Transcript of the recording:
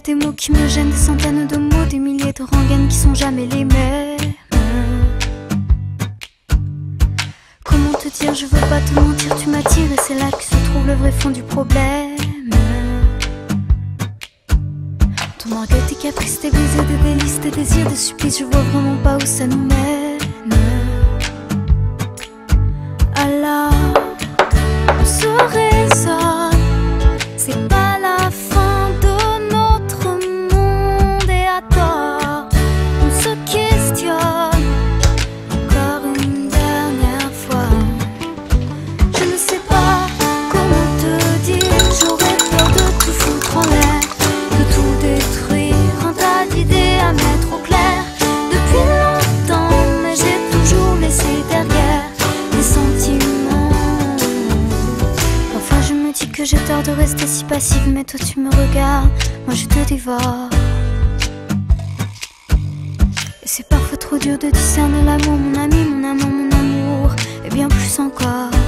des mots qui me gênent, des centaines de mots, des milliers de rengaines qui sont jamais les mêmes. Comment te dire, je veux pas te mentir, tu m'attires et c'est là que se trouve le vrai fond du problème. Ton orgueil, tes caprices, tes baisers, des délices, tes désirs, des supplices, je vois vraiment pas où ça nous mène. Alors, on se raisonne, c'est pas la fin de notre monde et à tort, on se questionne encore une dernière fois. Je ne sais pas comment te dire, j'aurais peur de tout foutre en l'air, de tout détruire, un tas d'idées à mettre au clair. Depuis longtemps, mais j'ai toujours laissé derrière des sentiments. Parfois je me dis que j'ai tort de rester si passive, mais toi tu me regardes, moi je te dévore. Et c'est parfois trop dur de discerner l'amour, mon ami, mon amant, mon amour, et bien plus encore.